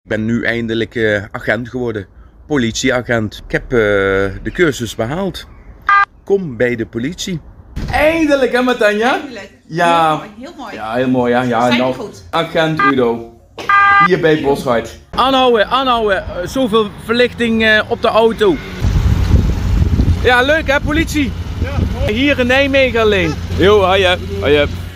ben nu eindelijk agent geworden. Politieagent. Ik heb de cursus behaald. Kom bij de politie. Eindelijk hè Matanja? Eindelijk. Ja. Heel mooi. Ja, heel mooi hè. Ja, Zijn nou, goed. agent Udo. Hier bij Bosuit. Aanhouden. Zoveel verlichting op de auto. Ja, leuk hè politie? Ja, mooi. Hier in Nijmegen alleen. Jo, hoi.